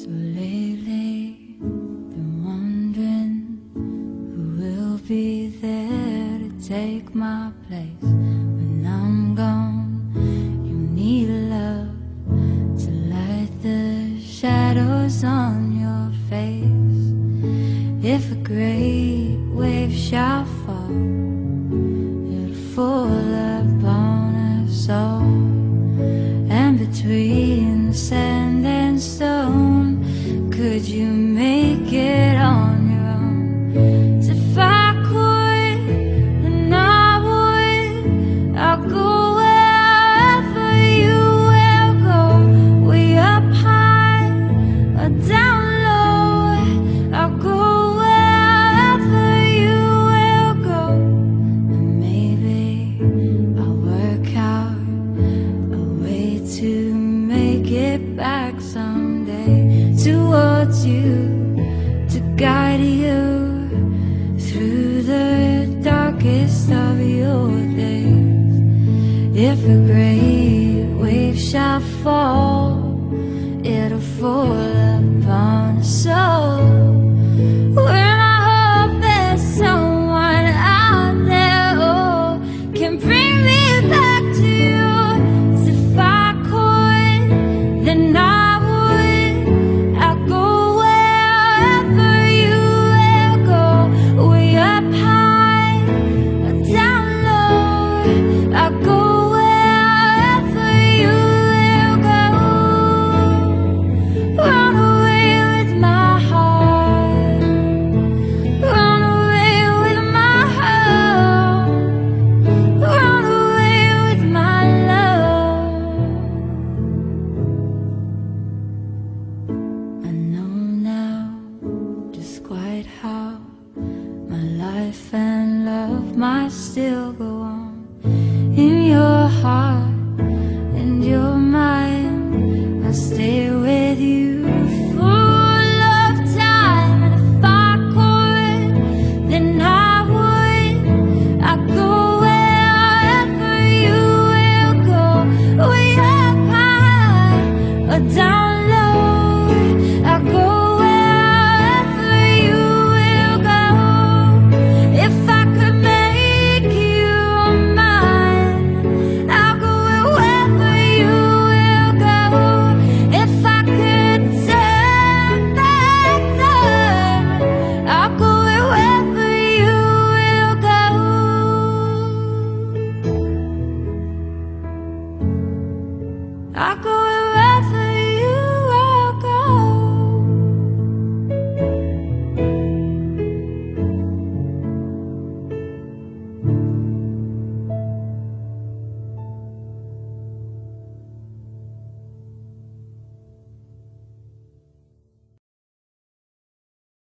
So lately, been wondering who will be there to take my place when I'm gone. You need love to light the shadows on your face. If a great wave shall fall, it'll fall upon us all. And between the sand and stone, could you make it on your own? So if I could, then I would. I'll go wherever you will go, way up high or down low. I'll go wherever you will go, and maybe I'll work out a way to make it back someday towards you, to guide you through the darkest of your days. If a great wave shall fall,